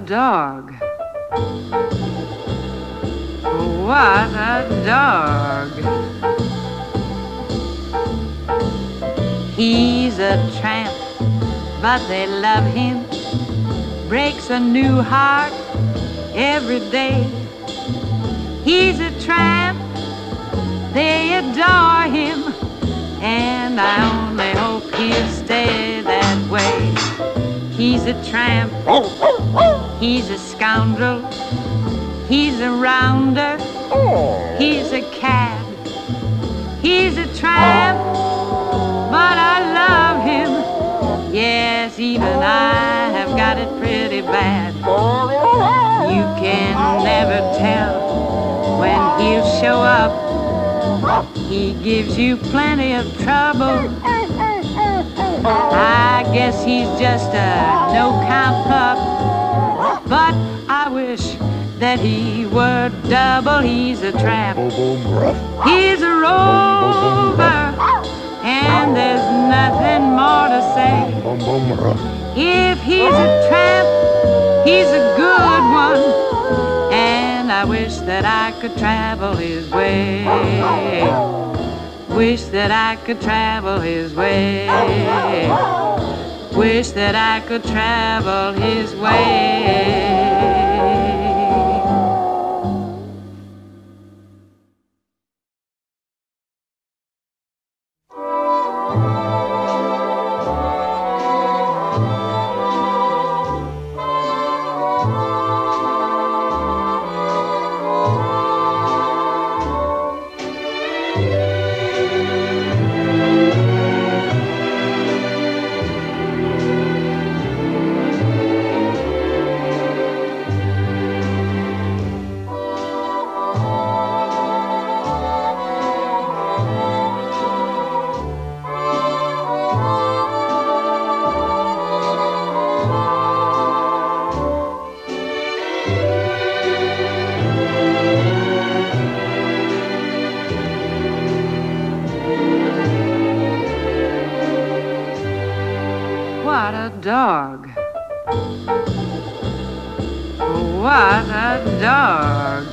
dog. What a dog. He's a tramp, but they love him. Breaks a new heart every day. He's a tramp, they adore him, and I only hope he'll stay that way. He's a tramp, he's a scoundrel, he's a rounder, he's a cad. He's a tramp, but I love him. Yes, even I have got it pretty bad. You can never tell when he'll show up. He gives you plenty of trouble. I guess he's just a no-count pup, but I wish that he were double. He's a tramp, he's a rover, and there's nothing more to say. If he's a tramp, he's a good one, and I wish that I could travel his way. Wish that I could travel his way. Wish that I could travel his way. What a dog. What a dog.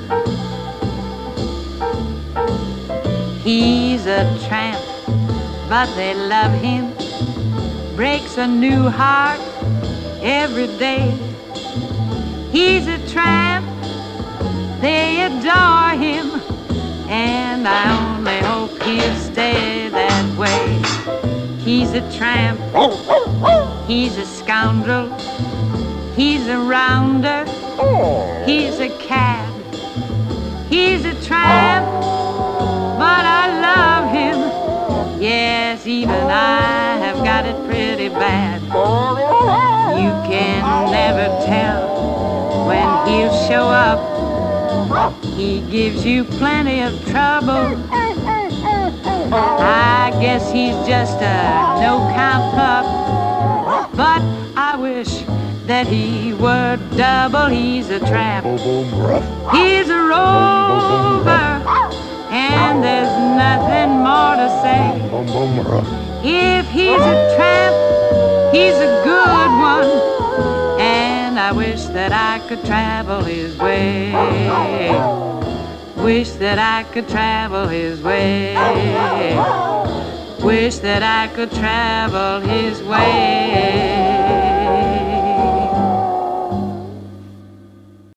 He's a tramp, but they love him. Breaks a new heart every day. He's a tramp, they adore him, and I only hope he'll stay that way. He's a tramp, he's a scoundrel, he's a rounder, he's a cad. He's a tramp, but I love him. Yes, even I have got it pretty bad. You can never tell when he'll show up. He gives you plenty of trouble. I guess he's just a no-count pup, but I wish that he were double. He's a tramp, he's a rover, and there's nothing more to say. If he's a tramp, he's a good one, and I wish that I could travel his way. Wish that I could travel his way. Wish that I could travel his way.